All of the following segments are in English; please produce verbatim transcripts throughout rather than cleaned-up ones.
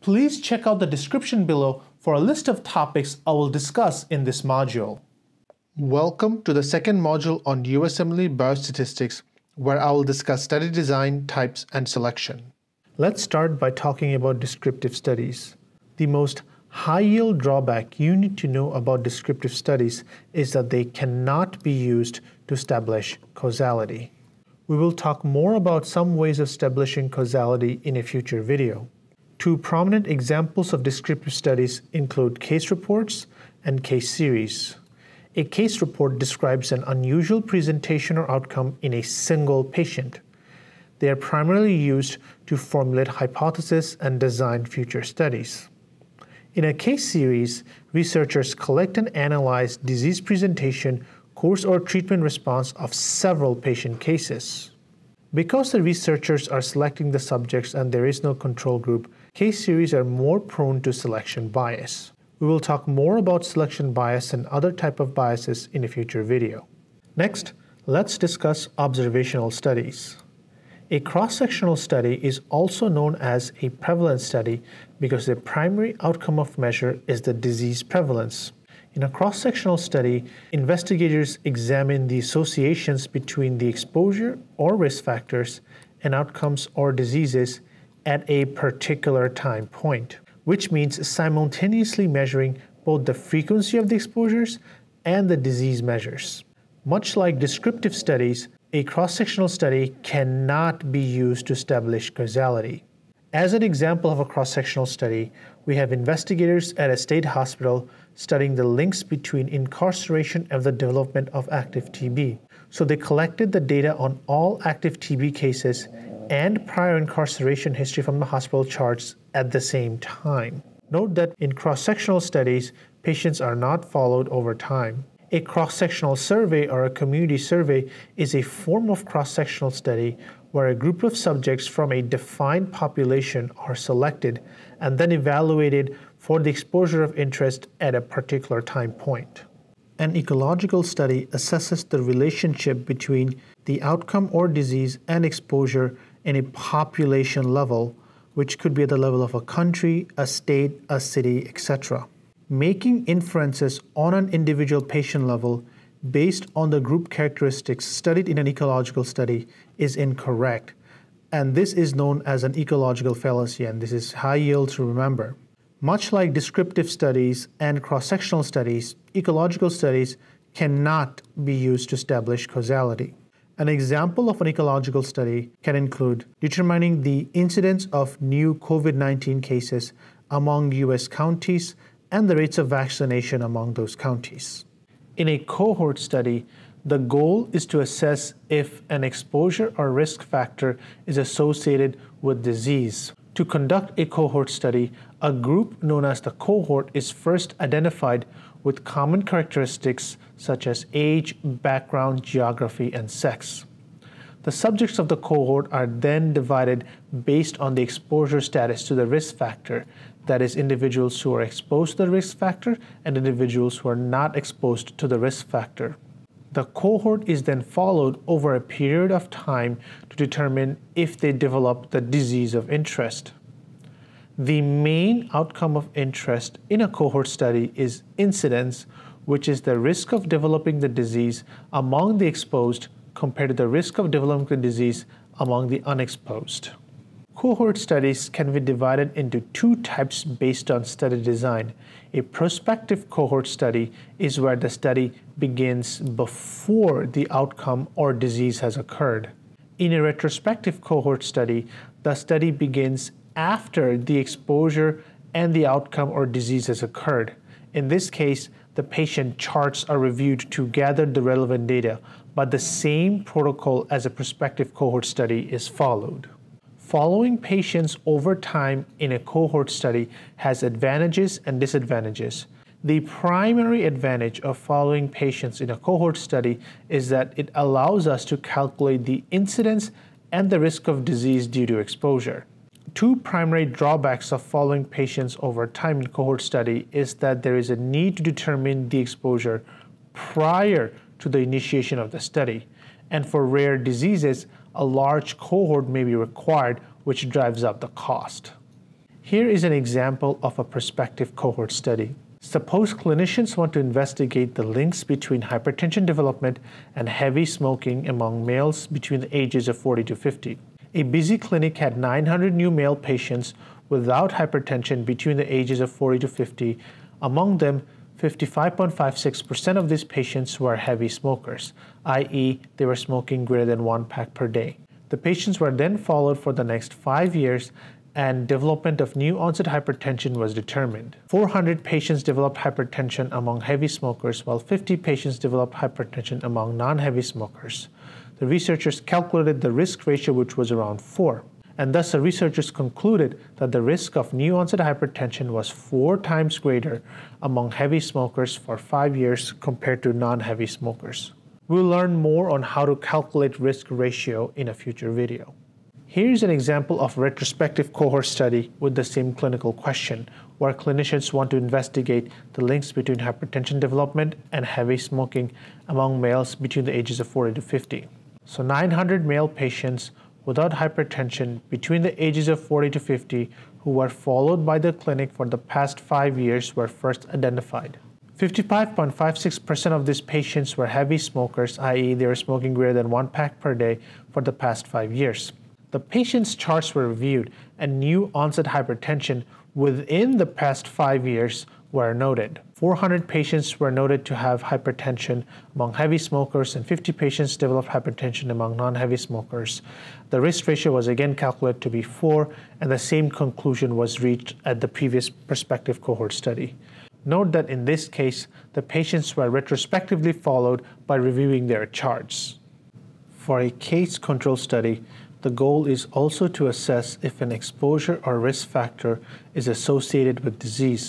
Please check out the description below for a list of topics I will discuss in this module. Welcome to the second module on U S M L E Biostatistics, where I will discuss study design, types, and selection. Let's start by talking about descriptive studies. The most high-yield drawback you need to know about descriptive studies is that they cannot be used to establish causality. We will talk more about some ways of establishing causality in a future video. Two prominent examples of descriptive studies include case reports and case series. A case report describes an unusual presentation or outcome in a single patient. They are primarily used to formulate hypotheses and design future studies. In a case series, researchers collect and analyze disease presentation, course or treatment response of several patient cases. Because the researchers are selecting the subjects and there is no control group, case series are more prone to selection bias. We will talk more about selection bias and other type of biases in a future video. Next, let's discuss observational studies. A cross-sectional study is also known as a prevalence study because the primary outcome of measure is the disease prevalence. In a cross-sectional study, investigators examine the associations between the exposure or risk factors and outcomes or diseases at a particular time point, which means simultaneously measuring both the frequency of the exposures and the disease measures. Much like descriptive studies, a cross-sectional study cannot be used to establish causality. As an example of a cross-sectional study, we have investigators at a state hospital studying the links between incarceration and the development of active T B. So they collected the data on all active T B cases and prior incarceration history from the hospital charts at the same time. Note that in cross-sectional studies, patients are not followed over time. A cross-sectional survey or a community survey is a form of cross-sectional study where a group of subjects from a defined population are selected and then evaluated for the exposure of interest at a particular time point. An ecological study assesses the relationship between the outcome or disease and exposure in a population level, which could be at the level of a country, a state, a city, et cetera. Making inferences on an individual patient level based on the group characteristics studied in an ecological study is incorrect, and this is known as an ecological fallacy, and this is high yield to remember. Much like descriptive studies and cross-sectional studies, ecological studies cannot be used to establish causality. An example of an ecological study can include determining the incidence of new COVID nineteen cases among U S counties and the rates of vaccination among those counties. In a cohort study, the goal is to assess if an exposure or risk factor is associated with disease. To conduct a cohort study, a group known as the cohort is first identified with common characteristics such as age, background, geography, and sex. The subjects of the cohort are then divided based on the exposure status to the risk factor, that is, individuals who are exposed to the risk factor and individuals who are not exposed to the risk factor. The cohort is then followed over a period of time to determine if they develop the disease of interest. The main outcome of interest in a cohort study is incidence, which is the risk of developing the disease among the exposed compared to the risk of developing the disease among the unexposed. Cohort studies can be divided into two types based on study design. A prospective cohort study is where the study begins before the outcome or disease has occurred. In a retrospective cohort study, the study begins after the exposure and the outcome or disease has occurred. In this case, the patient charts are reviewed to gather the relevant data, but the same protocol as a prospective cohort study is followed. Following patients over time in a cohort study has advantages and disadvantages. The primary advantage of following patients in a cohort study is that it allows us to calculate the incidence and the risk of disease due to exposure. Two primary drawbacks of following patients over time in cohort study is that there is a need to determine the exposure prior to the initiation of the study. And for rare diseases, a large cohort may be required, which drives up the cost. Here is an example of a prospective cohort study. Suppose clinicians want to investigate the links between hypertension development and heavy smoking among males between the ages of forty to fifty. A busy clinic had nine hundred new male patients without hypertension between the ages of forty to fifty. Among them, fifty-five point five six percent of these patients were heavy smokers, that is, they were smoking greater than one pack per day. The patients were then followed for the next five years and development of new onset hypertension was determined. four hundred patients developed hypertension among heavy smokers, while fifty patients developed hypertension among non-heavy smokers. The researchers calculated the risk ratio, which was around four, and thus the researchers concluded that the risk of new onset hypertension was four times greater among heavy smokers for five years compared to non-heavy smokers. We'll learn more on how to calculate risk ratio in a future video. Here's an example of a retrospective cohort study with the same clinical question, where clinicians want to investigate the links between hypertension development and heavy smoking among males between the ages of forty to fifty. So nine hundred male patients without hypertension between the ages of forty to fifty who were followed by the clinic for the past five years were first identified. fifty-five point five six percent of these patients were heavy smokers, that is, they were smoking greater than one pack per day for the past five years. The patients' charts were reviewed and new onset hypertension within the past five years were noted. four hundred patients were noted to have hypertension among heavy smokers and fifty patients developed hypertension among non-heavy smokers. The risk ratio was again calculated to be four, and the same conclusion was reached at the previous prospective cohort study. Note that in this case, the patients were retrospectively followed by reviewing their charts. For a case control study, the goal is also to assess if an exposure or risk factor is associated with disease.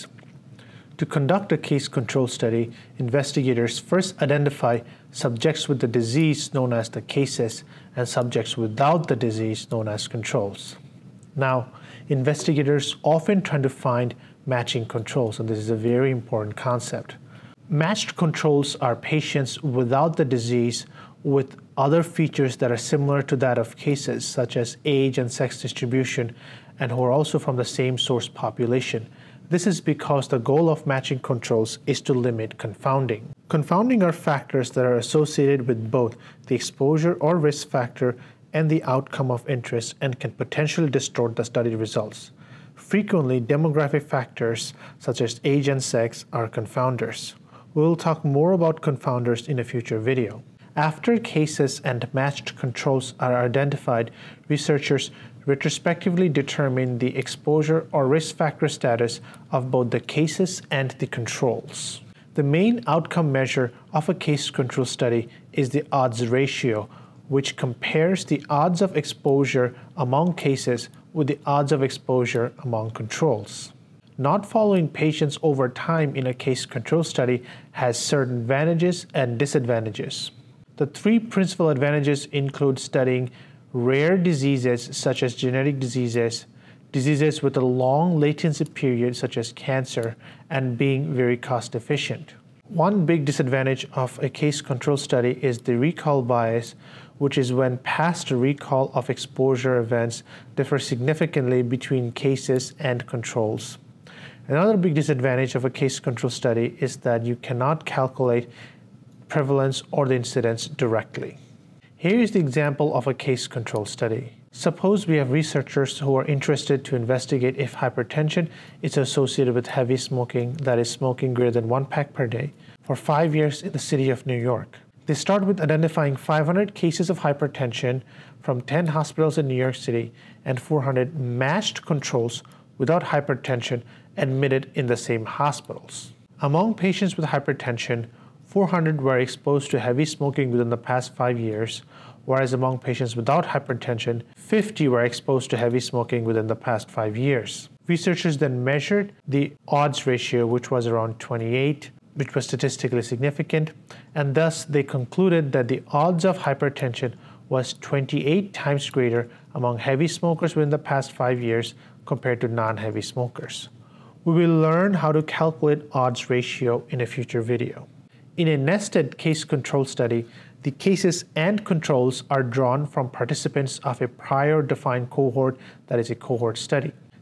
To conduct a case control study, investigators first identify subjects with the disease known as the cases and subjects without the disease known as controls. Now, investigators often try to find matching controls, and this is a very important concept. Matched controls are patients without the disease with other features that are similar to that of cases, such as age and sex distribution, and who are also from the same source population. This is because the goal of matching controls is to limit confounding. Confounding are factors that are associated with both the exposure or risk factor and the outcome of interest and can potentially distort the study results. Frequently, demographic factors such as age and sex are confounders. We will talk more about confounders in a future video. After cases and matched controls are identified, researchers retrospectively determine the exposure or risk factor status of both the cases and the controls. The main outcome measure of a case control study is the odds ratio, which compares the odds of exposure among cases with the odds of exposure among controls. Not following patients over time in a case control study has certain advantages and disadvantages. The three principal advantages include studying rare diseases such as genetic diseases, diseases with a long latency period such as cancer, and being very cost efficient. One big disadvantage of a case control study is the recall bias, which is when past recall of exposure events differ significantly between cases and controls. Another big disadvantage of a case control study is that you cannot calculate prevalence or the incidence directly. Here is the example of a case control study. Suppose we have researchers who are interested to investigate if hypertension is associated with heavy smoking, that is smoking greater than one pack per day, for five years in the city of New York. They start with identifying five hundred cases of hypertension from ten hospitals in New York City and four hundred matched controls without hypertension admitted in the same hospitals. Among patients with hypertension, four hundred were exposed to heavy smoking within the past five years, whereas among patients without hypertension, fifty were exposed to heavy smoking within the past five years. Researchers then measured the odds ratio, which was around twenty-eight, which was statistically significant, and thus they concluded that the odds of hypertension was twenty-eight times greater among heavy smokers within the past five years compared to non-heavy smokers. We will learn how to calculate odds ratio in a future video. In a nested case control study, the cases and controls are drawn from participants of a prior defined cohort, that is a cohort study.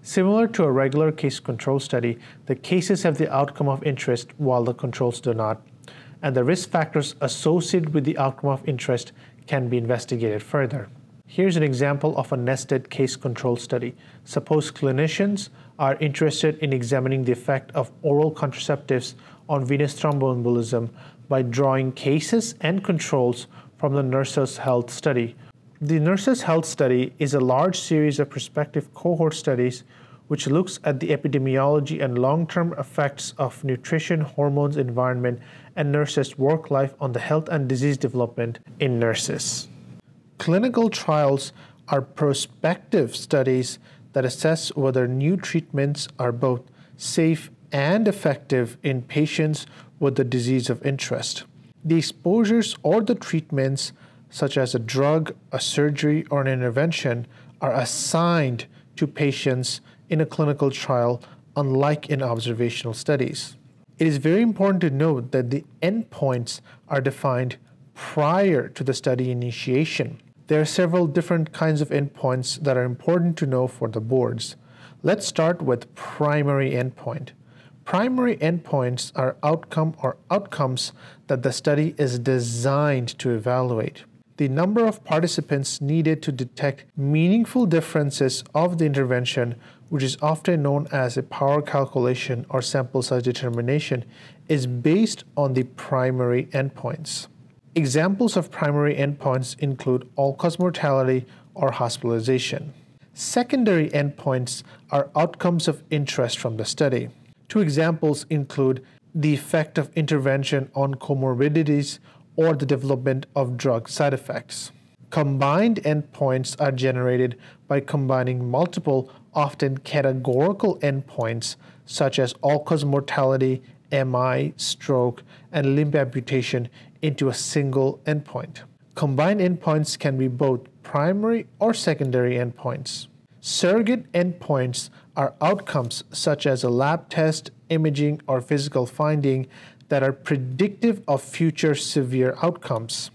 Similar to a regular case control study, the cases have the outcome of interest while the controls do not, and the risk factors associated with the outcome of interest can be investigated further. Here's an example of a nested case control study. Suppose clinicians are interested in examining the effect of oral contraceptives on venous thromboembolism by drawing cases and controls from the Nurses' Health Study. The Nurses' Health Study is a large series of prospective cohort studies which looks at the epidemiology and long-term effects of nutrition, hormones, environment, and nurses' work life on the health and disease development in nurses. Clinical trials are prospective studies that assess whether new treatments are both safe and effective in patients with the disease of interest. The exposures or the treatments, such as a drug, a surgery, or an intervention, are assigned to patients in a clinical trial, unlike in observational studies. It is very important to note that the endpoints are defined prior to the study initiation. There are several different kinds of endpoints that are important to know for the boards. Let's start with primary endpoint. Primary endpoints are outcome or outcomes that the study is designed to evaluate. The number of participants needed to detect meaningful differences of the intervention, which is often known as a power calculation or sample size determination, is based on the primary endpoints. Examples of primary endpoints include all-cause mortality or hospitalization. Secondary endpoints are outcomes of interest from the study. Two examples include the effect of intervention on comorbidities or the development of drug side effects. Combined endpoints are generated by combining multiple, often categorical endpoints such as all-cause mortality, M I, stroke, and limb amputation into a single endpoint. Combined endpoints can be both primary or secondary endpoints. Surrogate endpoints are outcomes such as a lab test, imaging, or physical finding that are predictive of future severe outcomes.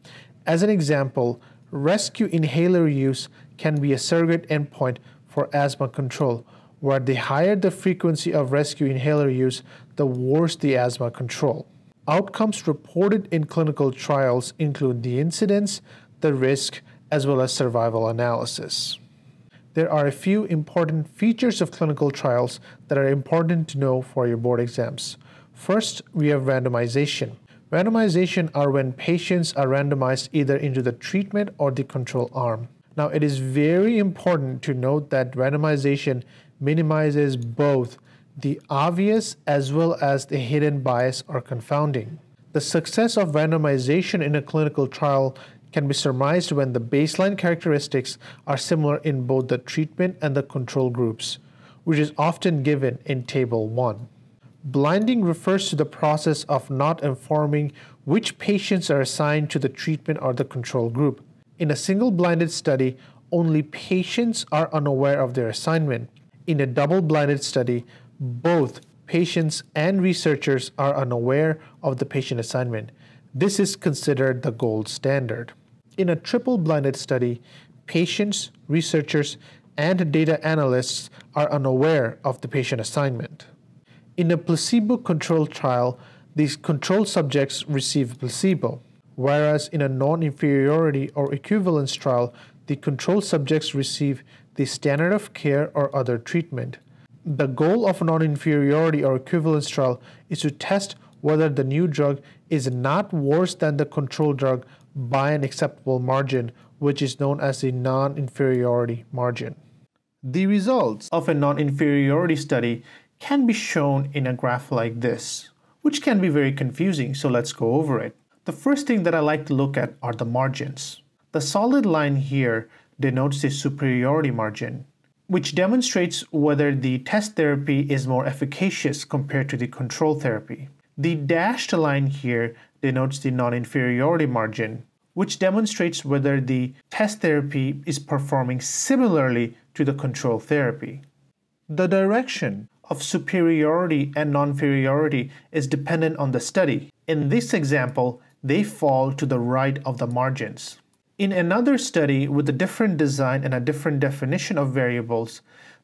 As an example, rescue inhaler use can be a surrogate endpoint for asthma control, where the higher the frequency of rescue inhaler use, the worse the asthma control. Outcomes reported in clinical trials include the incidence, the risk, as well as survival analysis. There are a few important features of clinical trials that are important to know for your board exams. First, we have randomization. Randomization are when patients are randomized either into the treatment or the control arm. Now, it is very important to note that randomization minimizes both the obvious as well as the hidden bias or confounding. The success of randomization in a clinical trial can be surmised when the baseline characteristics are similar in both the treatment and the control groups, which is often given in Table one. Blinding refers to the process of not informing which patients are assigned to the treatment or the control group. In a single blinded study, only patients are unaware of their assignment. In a double-blinded study, both patients and researchers are unaware of the patient assignment. This is considered the gold standard. In a triple-blinded study, patients, researchers, and data analysts are unaware of the patient assignment. In a placebo-controlled trial, these control subjects receive placebo, whereas in a non-inferiority or equivalence trial, the control subjects receive the standard of care or other treatment. The goal of a non-inferiority or equivalence trial is to test whether the new drug is not worse than the control drug by an acceptable margin, which is known as the non-inferiority margin. The results of a non-inferiority study can be shown in a graph like this, which can be very confusing, so let's go over it. The first thing that I like to look at are the margins. The solid line here denotes the superiority margin, which demonstrates whether the test therapy is more efficacious compared to the control therapy. The dashed line here denotes the non-inferiority margin, which demonstrates whether the test therapy is performing similarly to the control therapy. The direction of superiority and non-inferiority is dependent on the study. In this example, they fall to the right of the margins. In another study with a different design and a different definition of variables,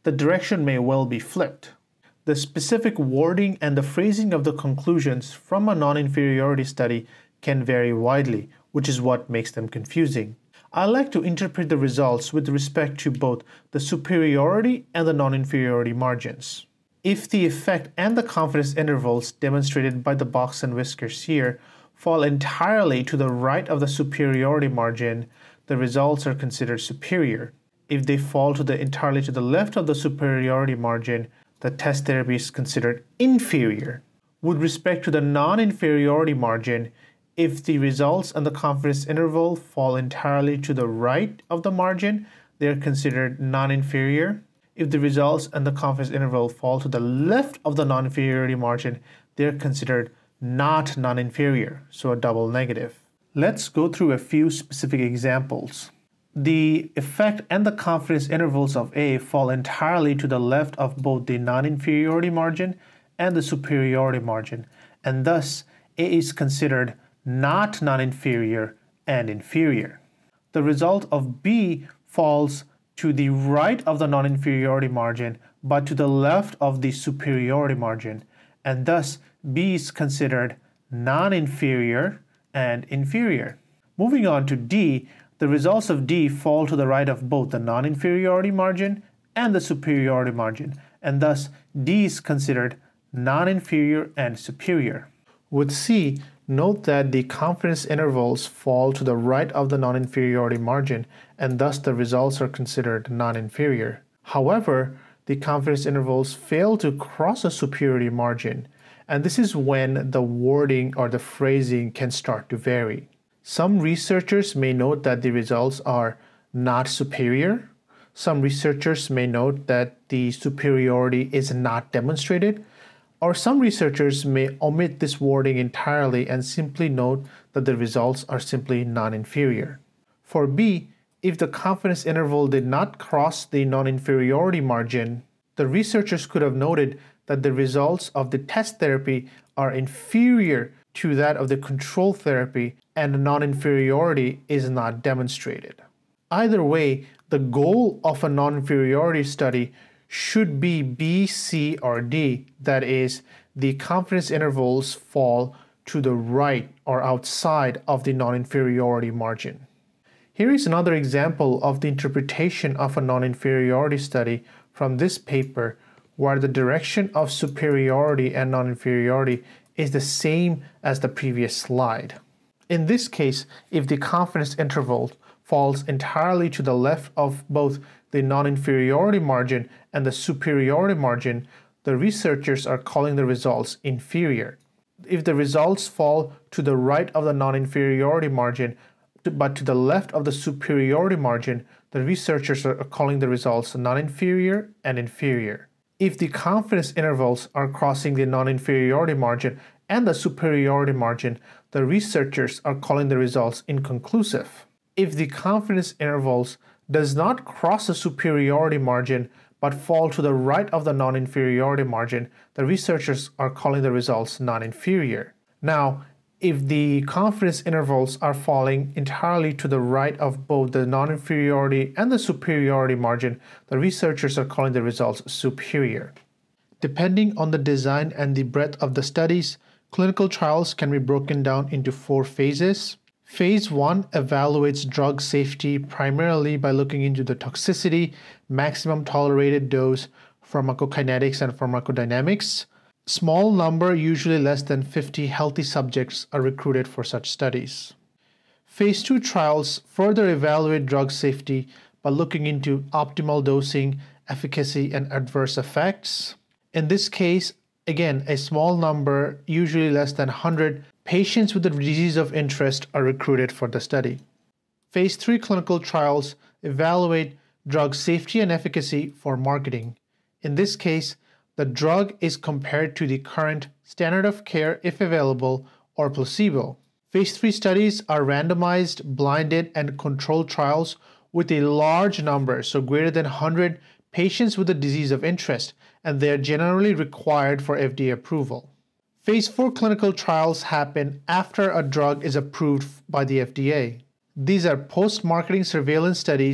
the direction may well be flipped. The specific wording and the phrasing of the conclusions from a non-inferiority study can vary widely, which is what makes them confusing. I like to interpret the results with respect to both the superiority and the non-inferiority margins. If the effect and the confidence intervals demonstrated by the box and whiskers here fall entirely to the right of the superiority margin, the results are considered superior. If they fall to the entirely to the left of the superiority margin, the test therapy is considered inferior. With respect to the non-inferiority margin, if the results and the confidence interval fall entirely to the right of the margin, they are considered non-inferior. If the results and the confidence interval fall to the left of the non-inferiority margin, they are considered not non-inferior, so a double negative. Let's go through a few specific examples. The effect and the confidence intervals of A fall entirely to the left of both the non-inferiority margin and the superiority margin, and thus A is considered not non-inferior and inferior. The result of B falls to the right of the non-inferiority margin but to the left of the superiority margin, and thus B is considered non-inferior and inferior. Moving on to D, the results of D fall to the right of both the non-inferiority margin and the superiority margin, and thus D is considered non-inferior and superior. With C, note that the confidence intervals fall to the right of the non-inferiority margin, and thus the results are considered non-inferior. However, the confidence intervals fail to cross a superiority margin, and this is when the wording or the phrasing can start to vary. Some researchers may note that the results are not superior. Some researchers may note that the superiority is not demonstrated, or some researchers may omit this wording entirely and simply note that the results are simply non-inferior. For B, if the confidence interval did not cross the non-inferiority margin, the researchers could have noted that the results of the test therapy are inferior to that of the control therapy and the non-inferiority is not demonstrated. Either way, the goal of a non-inferiority study should be B, C, or D, that is, the confidence intervals fall to the right or outside of the non-inferiority margin. Here is another example of the interpretation of a non-inferiority study from this paper, where the direction of superiority and non-inferiority is the same as the previous slide. In this case, if the confidence interval falls entirely to the left of both the non-inferiority margin and the superiority margin, the researchers are calling the results inferior. If the results fall to the right of the non-inferiority margin but to the left of the superiority margin, the researchers are calling the results non-inferior and inferior. If the confidence intervals are crossing the non-inferiority margin and the superiority margin, the researchers are calling the results inconclusive. If the confidence intervals does not cross the superiority margin but fall to the right of the non-inferiority margin, the researchers are calling the results non-inferior. Now, if the confidence intervals are falling entirely to the right of both the non-inferiority and the superiority margin, the researchers are calling the results superior. Depending on the design and the breadth of the studies, clinical trials can be broken down into four phases. Phase one evaluates drug safety primarily by looking into the toxicity, maximum tolerated dose, pharmacokinetics, and pharmacodynamics. Small number, usually less than fifty healthy subjects, are recruited for such studies. Phase two trials further evaluate drug safety by looking into optimal dosing, efficacy, and adverse effects. In this case, again, a small number, usually less than one hundred, patients with the disease of interest are recruited for the study. Phase three clinical trials evaluate drug safety and efficacy for marketing. In this case, the drug is compared to the current standard of care if available or placebo. Phase three studies are randomized, blinded, and controlled trials with a large number, so greater than one hundred patients with the disease of interest, and they are generally required for F D A approval. Phase four clinical trials happen after a drug is approved by the F D A. These are post-marketing surveillance studies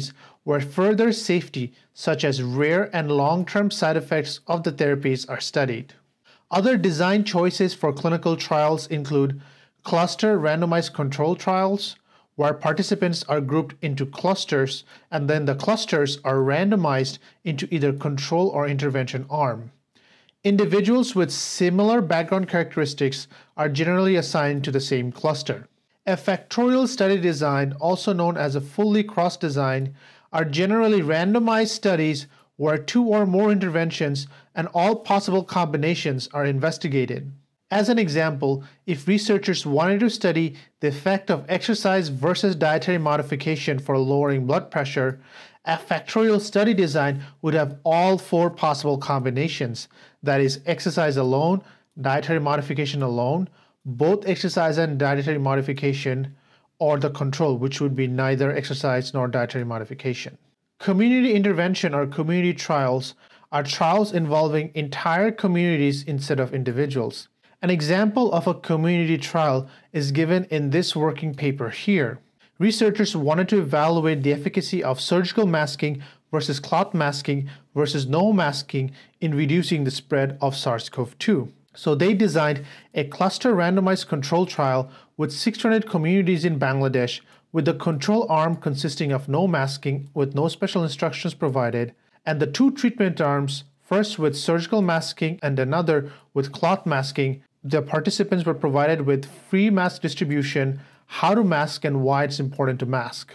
where further safety, such as rare and long-term side effects of the therapies, are studied. Other design choices for clinical trials include cluster randomized control trials, where participants are grouped into clusters and then the clusters are randomized into either control or intervention arm. Individuals with similar background characteristics are generally assigned to the same cluster. A factorial study design, also known as a fully crossed design, are generally randomized studies where two or more interventions and all possible combinations are investigated. As an example, if researchers wanted to study the effect of exercise versus dietary modification for lowering blood pressure, a factorial study design would have all four possible combinations, that is, exercise alone, dietary modification alone, both exercise and dietary modification, or the control, which would be neither exercise nor dietary modification. Community intervention or community trials are trials involving entire communities instead of individuals. An example of a community trial is given in this working paper here. Researchers wanted to evaluate the efficacy of surgical masking versus cloth masking versus no masking in reducing the spread of SARS CoV two. So they designed a cluster randomized control trial with six hundred communities in Bangladesh, with the control arm consisting of no masking with no special instructions provided, and the two treatment arms, first with surgical masking and another with cloth masking. The participants were provided with free mask distribution, how to mask, and why it's important to mask.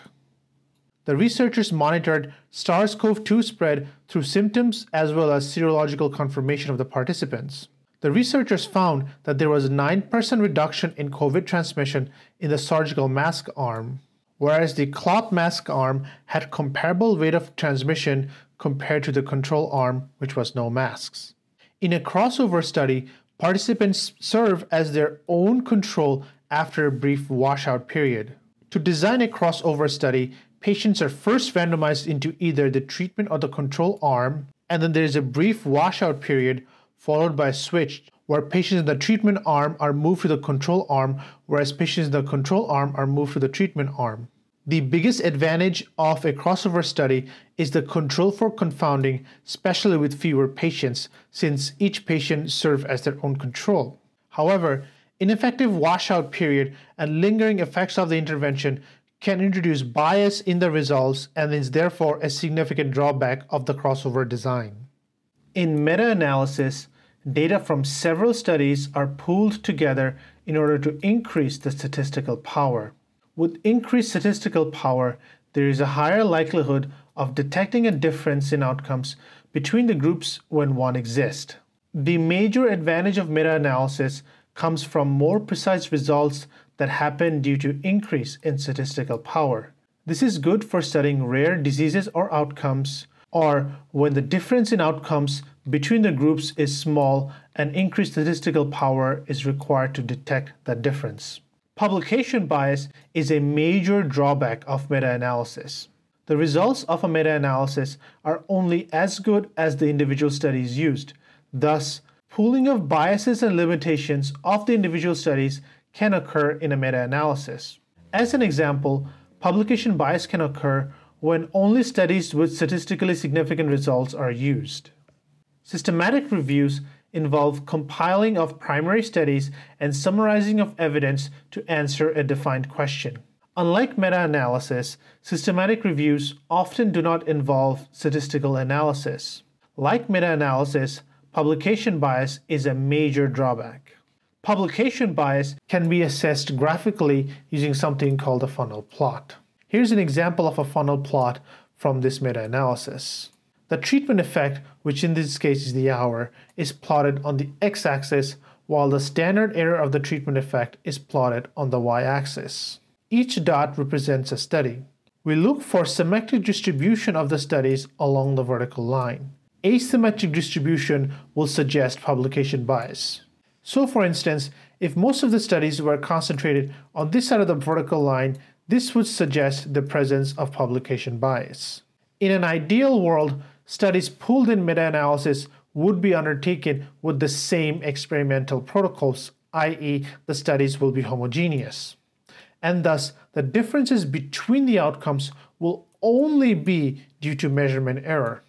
The researchers monitored SARS CoV two spread through symptoms as well as serological confirmation of the participants. The researchers found that there was a nine percent reduction in COVID transmission in the surgical mask arm, whereas the cloth mask arm had comparable rate of transmission compared to the control arm, which was no masks. In a crossover study, participants serve as their own control after a brief washout period. To design a crossover study, patients are first randomized into either the treatment or the control arm, and then there is a brief washout period followed by a switch where patients in the treatment arm are moved to the control arm, whereas patients in the control arm are moved to the treatment arm. The biggest advantage of a crossover study is the control for confounding, especially with fewer patients, since each patient serves as their own control. However, ineffective washout period and lingering effects of the intervention can introduce bias in the results and is therefore a significant drawback of the crossover design. In meta-analysis, data from several studies are pooled together in order to increase the statistical power. With increased statistical power, there is a higher likelihood of detecting a difference in outcomes between the groups when one exists. The major advantage of meta-analysis comes from more precise results that happen due to increase in statistical power. This is good for studying rare diseases or outcomes, or when the difference in outcomes between the groups is small and increased statistical power is required to detect that difference. Publication bias is a major drawback of meta-analysis. The results of a meta-analysis are only as good as the individual studies used. Thus, pooling of biases and limitations of the individual studies can occur in a meta-analysis. As an example, publication bias can occur when only studies with statistically significant results are used. Systematic reviews involve compiling of primary studies and summarizing of evidence to answer a defined question. Unlike meta-analysis, systematic reviews often do not involve statistical analysis. Like meta-analysis, publication bias is a major drawback. Publication bias can be assessed graphically using something called a funnel plot. Here's an example of a funnel plot from this meta-analysis. The treatment effect, which in this case is the hour, is plotted on the x-axis, while the standard error of the treatment effect is plotted on the y-axis. Each dot represents a study. We look for symmetric distribution of the studies along the vertical line. Asymmetric distribution will suggest publication bias. So for instance, if most of the studies were concentrated on this side of the vertical line, this would suggest the presence of publication bias. In an ideal world, studies pooled in meta-analysis would be undertaken with the same experimental protocols, that is, the studies will be homogeneous. And thus, the differences between the outcomes will only be due to measurement error.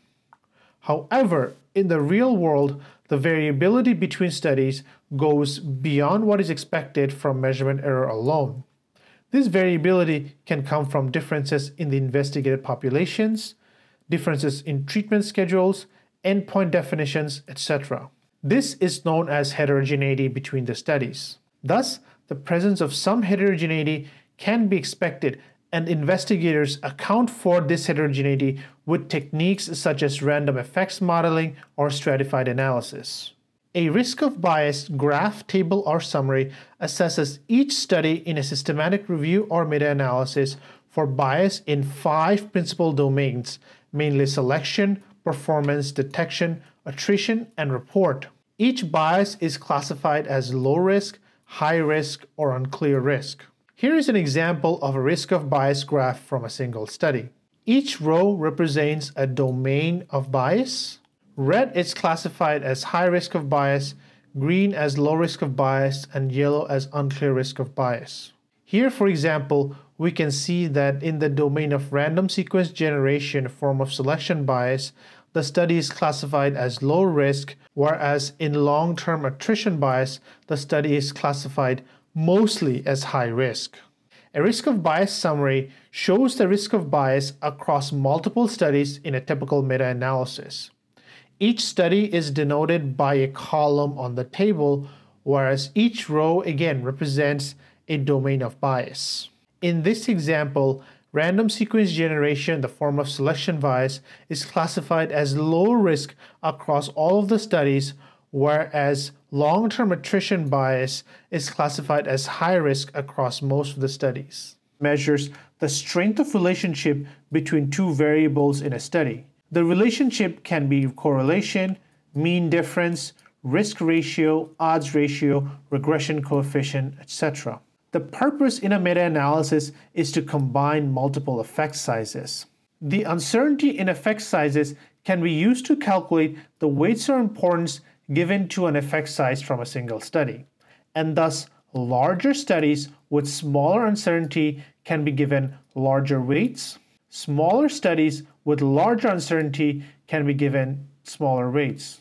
However, in the real world, the variability between studies goes beyond what is expected from measurement error alone. This variability can come from differences in the investigated populations, differences in treatment schedules, endpoint definitions, et cetera. This is known as heterogeneity between the studies. Thus, the presence of some heterogeneity can be expected, and investigators account for this heterogeneity with techniques such as random effects modeling or stratified analysis. A risk of bias graph, table, or summary assesses each study in a systematic review or meta-analysis for bias in five principal domains, mainly selection, performance, detection, attrition, and report. Each bias is classified as low risk, high risk, or unclear risk. Here is an example of a risk of bias graph from a single study. Each row represents a domain of bias. Red is classified as high risk of bias, green as low risk of bias, and yellow as unclear risk of bias. Here, for example, we can see that in the domain of random sequence generation form of selection bias, the study is classified as low risk, whereas in long-term attrition bias, the study is classified mostly as high risk. A risk of bias summary shows the risk of bias across multiple studies in a typical meta-analysis. Each study is denoted by a column on the table, whereas each row again represents a domain of bias. In this example, random sequence generation in the form of selection bias is classified as low risk across all of the studies, whereas long-term attrition bias is classified as high risk across most of the studies. Measures the strength of relationship between two variables in a study. The relationship can be correlation, mean difference, risk ratio, odds ratio, regression coefficient, et cetera. The purpose in a meta-analysis is to combine multiple effect sizes. The uncertainty in effect sizes can be used to calculate the weights or importance given to an effect size from a single study, and thus larger studies with smaller uncertainty can be given larger weights. Smaller studies with larger uncertainty can be given smaller weights.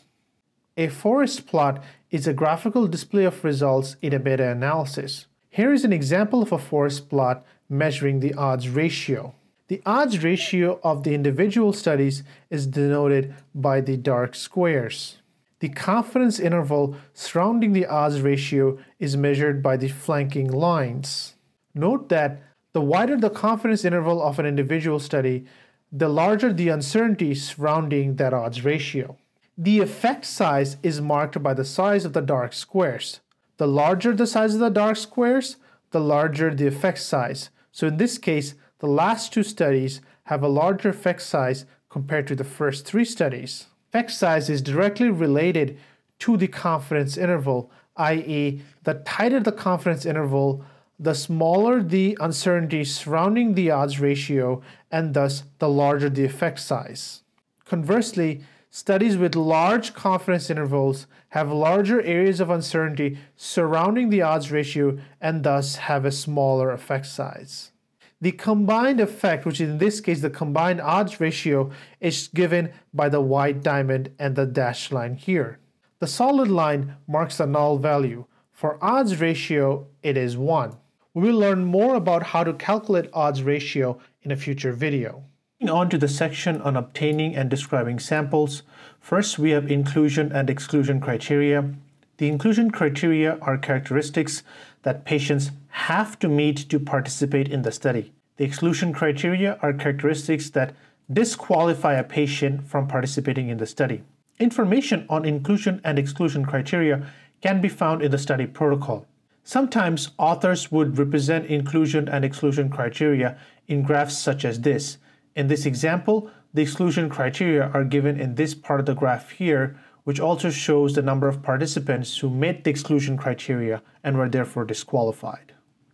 A forest plot is a graphical display of results in a meta-analysis. Here is an example of a forest plot measuring the odds ratio. The odds ratio of the individual studies is denoted by the dark squares. The confidence interval surrounding the odds ratio is measured by the flanking lines. Note that the wider the confidence interval of an individual study, the larger the uncertainty surrounding that odds ratio. The effect size is marked by the size of the dark squares. The larger the size of the dark squares, the larger the effect size. So in this case, the last two studies have a larger effect size compared to the first three studies. Effect size is directly related to the confidence interval, that is, the tighter the confidence interval, the smaller the uncertainty surrounding the odds ratio, and thus the larger the effect size. Conversely, studies with large confidence intervals have larger areas of uncertainty surrounding the odds ratio and thus have a smaller effect size. The combined effect, which is in this case the combined odds ratio, is given by the white diamond and the dashed line here. The solid line marks the null value. For odds ratio, it is one. We will learn more about how to calculate odds ratio in a future video. Moving on to the section on obtaining and describing samples. First, we have inclusion and exclusion criteria. The inclusion criteria are characteristics that patients have to meet to participate in the study. The exclusion criteria are characteristics that disqualify a patient from participating in the study. Information on inclusion and exclusion criteria can be found in the study protocol. Sometimes authors would represent inclusion and exclusion criteria in graphs such as this. In this example, the exclusion criteria are given in this part of the graph here, which also shows the number of participants who met the exclusion criteria and were therefore disqualified.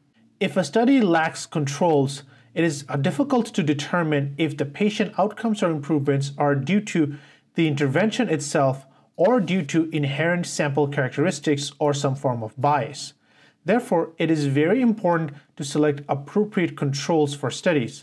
If a study lacks controls, it is difficult to determine if the patient outcomes or improvements are due to the intervention itself or due to inherent sample characteristics or some form of bias. Therefore, it is very important to select appropriate controls for studies.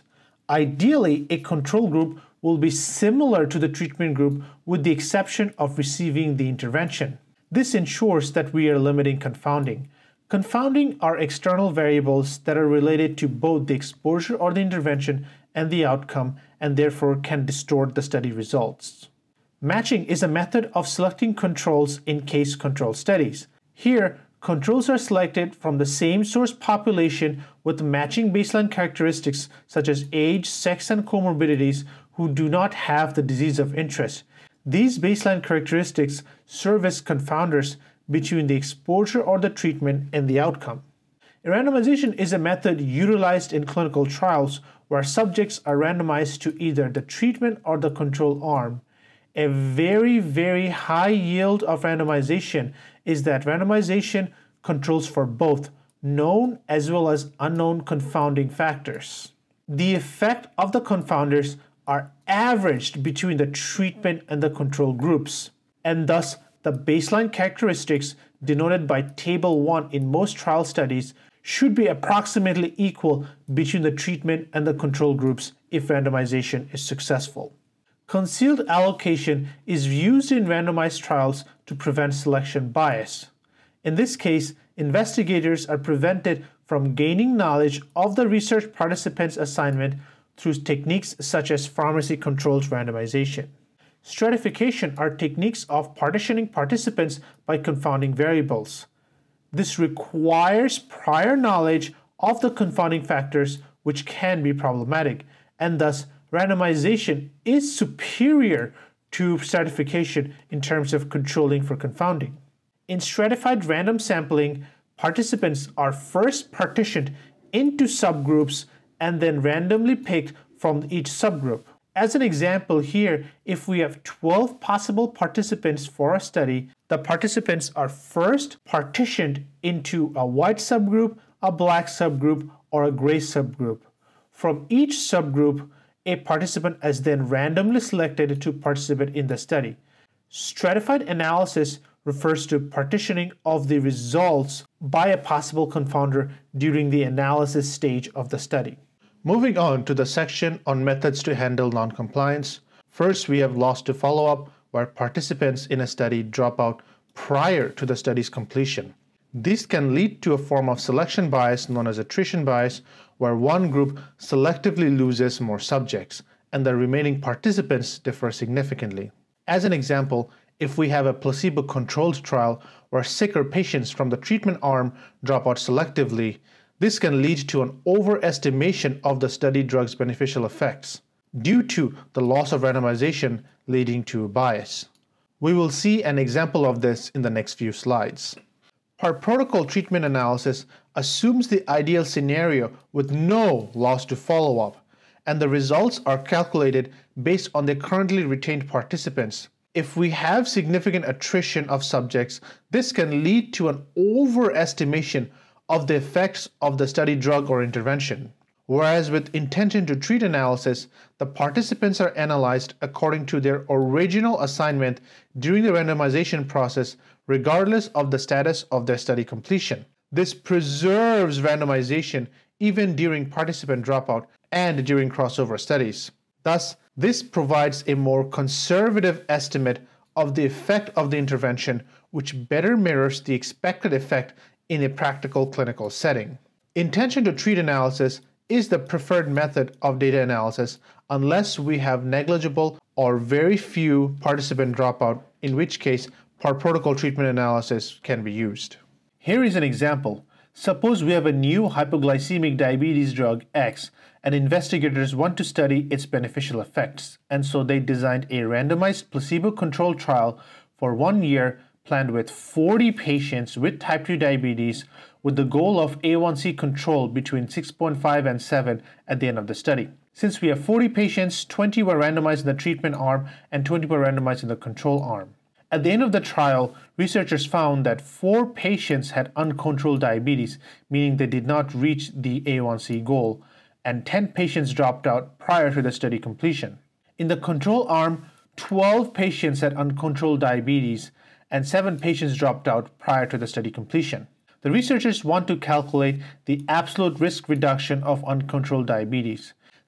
Ideally, a control group will be similar to the treatment group with the exception of receiving the intervention. This ensures that we are limiting confounding. Confounding are external variables that are related to both the exposure or the intervention and the outcome, and therefore can distort the study results. Matching is a method of selecting controls in case control studies. Here, controls are selected from the same source population with matching baseline characteristics such as age, sex, and comorbidities who do not have the disease of interest. These baseline characteristics serve as confounders between the exposure or the treatment and the outcome. A randomization is a method utilized in clinical trials where subjects are randomized to either the treatment or the control arm. A very, very high yield of randomization is that randomization controls for both known as well as unknown confounding factors. The effect of the confounders are averaged between the treatment and the control groups, and thus the baseline characteristics denoted by Table one in most trial studies should be approximately equal between the treatment and the control groups if randomization is successful. Concealed allocation is used in randomized trials to prevent selection bias. In this case, investigators are prevented from gaining knowledge of the research participants' assignment through techniques such as pharmacy-controlled randomization. Stratification are techniques of partitioning participants by confounding variables. This requires prior knowledge of the confounding factors, which can be problematic, and thus randomization is superior to stratification in terms of controlling for confounding. In stratified random sampling, participants are first partitioned into subgroups and then randomly picked from each subgroup. As an example here, if we have twelve possible participants for a study, the participants are first partitioned into a white subgroup, a black subgroup, or a gray subgroup. From each subgroup, a participant is then randomly selected to participate in the study. Stratified analysis refers to partitioning of the results by a possible confounder during the analysis stage of the study. Moving on to the section on methods to handle noncompliance. First, we have loss to follow-up, where participants in a study drop out prior to the study's completion. This can lead to a form of selection bias known as attrition bias, where one group selectively loses more subjects, and the remaining participants differ significantly. As an example, if we have a placebo-controlled trial where sicker patients from the treatment arm drop out selectively, this can lead to an overestimation of the study drug's beneficial effects due to the loss of randomization leading to bias. We will see an example of this in the next few slides. Per protocol treatment analysis assumes the ideal scenario with no loss to follow-up, and the results are calculated based on the currently retained participants. If we have significant attrition of subjects, this can lead to an overestimation of the effects of the study drug or intervention. Whereas with intention to treat analysis, the participants are analyzed according to their original assignment during the randomization process, regardless of the status of their study completion. This preserves randomization even during participant dropout and during crossover studies. Thus, this provides a more conservative estimate of the effect of the intervention, which better mirrors the expected effect in a practical clinical setting. Intention to treat analysis is the preferred method of data analysis unless we have negligible or very few participant dropout, in which case per protocol treatment analysis can be used. Here is an example. Suppose we have a new hypoglycemic diabetes drug X and investigators want to study its beneficial effects, and so they designed a randomized placebo-controlled trial for one year planned with forty patients with type two diabetes with the goal of A one C control between six point five and seven at the end of the study. Since we have forty patients, twenty were randomized in the treatment arm and twenty were randomized in the control arm. At the end of the trial, researchers found that four patients had uncontrolled diabetes, meaning they did not reach the A one C goal, and ten patients dropped out prior to the study completion. In the control arm, twelve patients had uncontrolled diabetes, and seven patients dropped out prior to the study completion. The researchers want to calculate the absolute risk reduction of uncontrolled diabetes.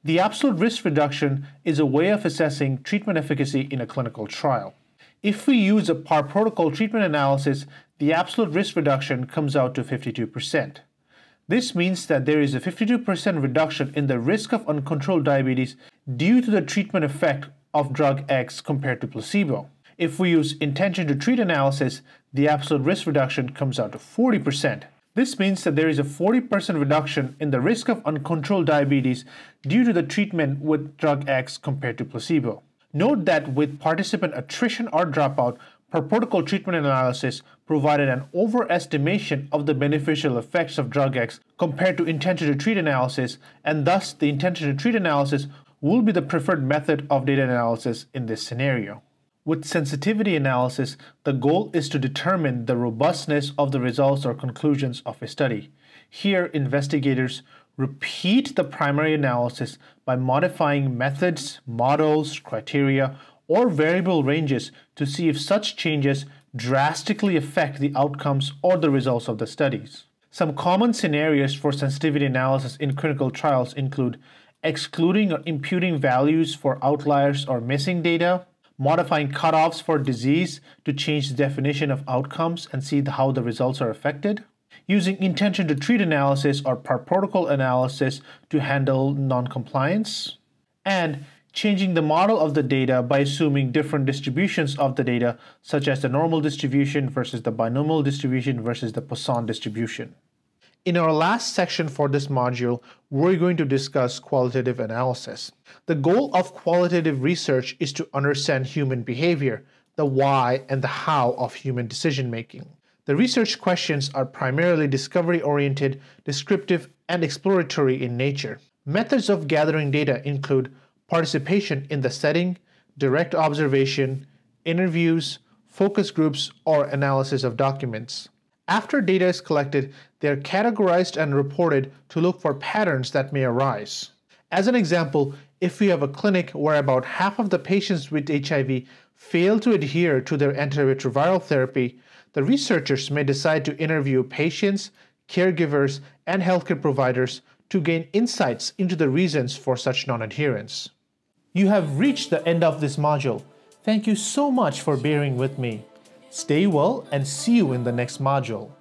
The absolute risk reduction is a way of assessing treatment efficacy in a clinical trial. If we use a per protocol treatment analysis, the absolute risk reduction comes out to fifty-two percent. This means that there is a fifty-two percent reduction in the risk of uncontrolled diabetes due to the treatment effect of drug X compared to placebo. If we use intention to treat analysis, the absolute risk reduction comes out to forty percent. This means that there is a forty percent reduction in the risk of uncontrolled diabetes due to the treatment with drug X compared to placebo. Note that with participant attrition or dropout, per protocol treatment analysis provided an overestimation of the beneficial effects of drug X compared to intention to treat analysis, and thus the intention to treat analysis will be the preferred method of data analysis in this scenario. With sensitivity analysis, the goal is to determine the robustness of the results or conclusions of a study. Here, investigators repeat the primary analysis by modifying methods, models, criteria, or variable ranges to see if such changes drastically affect the outcomes or the results of the studies. Some common scenarios for sensitivity analysis in clinical trials include excluding or imputing values for outliers or missing data, modifying cutoffs for disease to change the definition of outcomes and see how the results are affected, using intention to treat analysis or per protocol analysis to handle non-compliance, and changing the model of the data by assuming different distributions of the data, such as the normal distribution versus the binomial distribution versus the Poisson distribution. In our last section for this module, we're going to discuss qualitative analysis. The goal of qualitative research is to understand human behavior, the why and the how of human decision-making. The research questions are primarily discovery-oriented, descriptive, and exploratory in nature. Methods of gathering data include participation in the setting, direct observation, interviews, focus groups, or analysis of documents. After data is collected, they are categorized and reported to look for patterns that may arise. As an example, if we have a clinic where about half of the patients with H I V fail to adhere to their antiretroviral therapy, the researchers may decide to interview patients, caregivers, and healthcare providers to gain insights into the reasons for such non-adherence. You have reached the end of this module. Thank you so much for bearing with me. Stay well and see you in the next module.